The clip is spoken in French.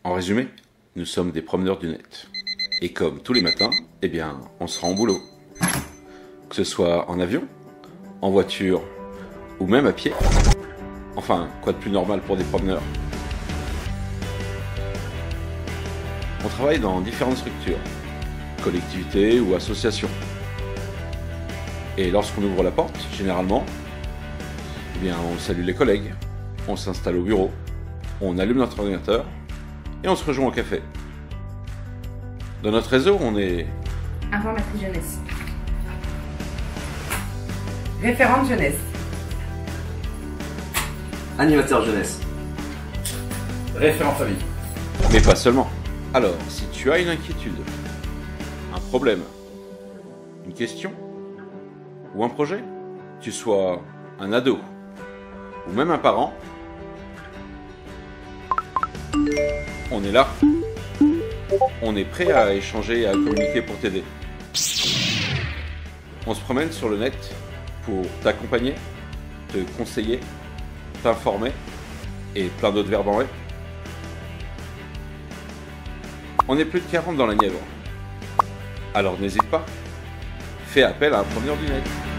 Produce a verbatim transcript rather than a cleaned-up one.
En résumé, nous sommes des promeneurs du net. Et comme tous les matins, eh bien, on se rend au boulot. Que ce soit en avion, en voiture ou même à pied. Enfin, quoi de plus normal pour des promeneurs? On travaille dans différentes structures, collectivités ou associations. Et lorsqu'on ouvre la porte, généralement, eh bien, on salue les collègues, on s'installe au bureau, on allume notre ordinateur et on se rejoint au café. Dans notre réseau, on est Informatrice jeunesse. Référente jeunesse. Animateur jeunesse. Référent famille. Mais pas seulement. Alors, si tu as une inquiétude, un problème, une question ou un projet, tu sois un ado ou même un parent, on est là. On est prêt à échanger et à communiquer pour t'aider. On se promène sur le net pour t'accompagner, te conseiller, t'informer et plein d'autres verbes en vrai. On est plus de quarante dans la Nièvre. Alors n'hésite pas, fais appel à un promeneur du net.